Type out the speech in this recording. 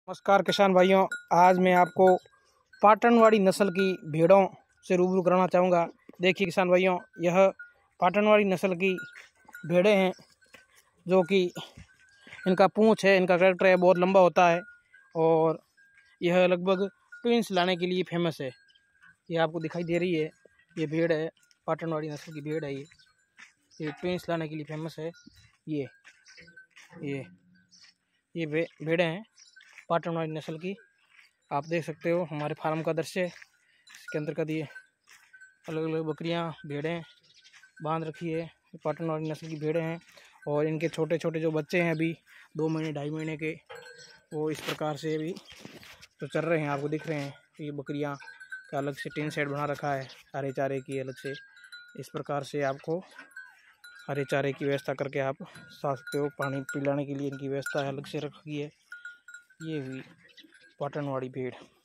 नमस्कार किसान भाइयों, आज मैं आपको पाटनवाड़ी नस्ल की भेड़ों से रूबरू कराना चाहूँगा। देखिए किसान भाइयों, यह पाटनवाड़ी नस्ल की भेड़ें हैं जो कि इनका पूँछ है, इनका कैरेक्टर है, बहुत लंबा होता है और यह लगभग ट्विंस लाने के लिए फेमस है। ये आपको दिखाई दे रही है, ये भेड़ है, पाटनवाड़ी नस्ल की भेड़ है। ये ट्विंस लाने के लिए फेमस है। ये भेड़ें हैं पाटनवाड़ी नस्ल की। आप देख सकते हो हमारे फार्म का दृश्य। इसके अंतर्गत ये अलग अलग बकरियां भेड़ें बांध रखी है। पाटनवाड़ी नस्ल की भेड़ें हैं और इनके छोटे छोटे जो बच्चे हैं अभी 2 महीने 2.5 महीने के, वो इस प्रकार से अभी तो चल रहे हैं। आपको दिख रहे हैं ये बकरियां का अलग से टिन शेड बना रखा है हरे चारे की अलग से। इस प्रकार से आपको हरे चारे की व्यवस्था करके आप खा सकते हो। पानी पिलाने के लिए इनकी व्यवस्था अलग से रखी है। ये हुई पाटनवाड़ी भेड़।